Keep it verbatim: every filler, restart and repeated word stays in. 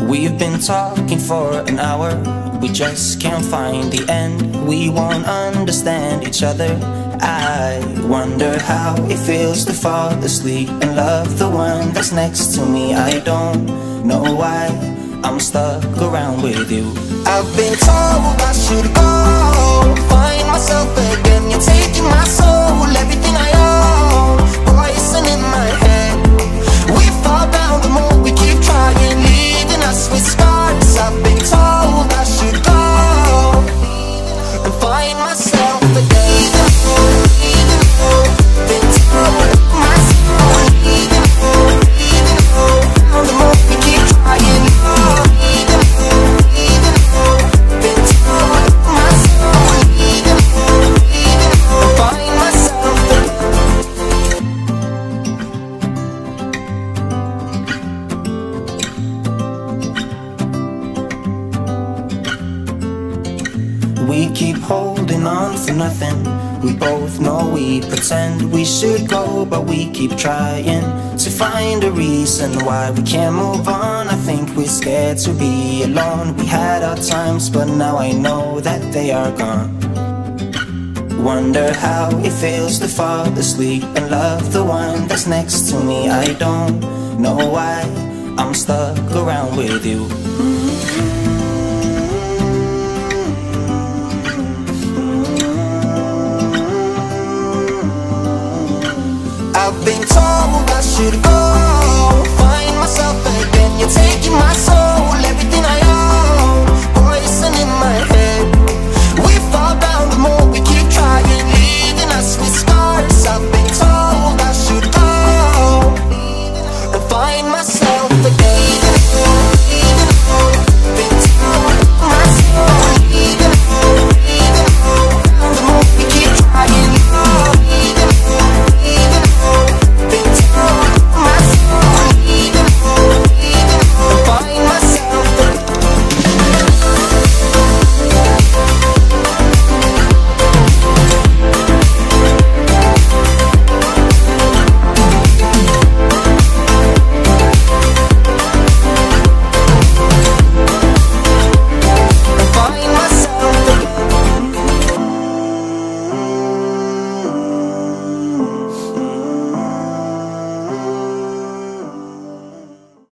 We've been talking for an hour, we just can't find the end. We won't understand each other. I wonder how it feels to fall asleep and love the one that's next to me. I don't know why I'm stuck around with you. I've been told I should go find myself again. You're taking my soul, everything I own, poison in my head. We fall down the more we keep trying, leaving us with scars. I've been told I should go and find myself again. Even though, been told myself, even though, even though, the more we keep trying, even though, even though, been told myself, even though, even though, find myself again. We keep holding on for nothing. We both know we pretend we should go, but we keep trying to find a reason why we can't move on. I think we're scared to be alone. We had our times, but now I know that they are gone. Wonder how it feels to fall asleep and love the one that's next to me. I don't know why I'm stuck around with you. I've been told I should go find myself again. You're taking my soul.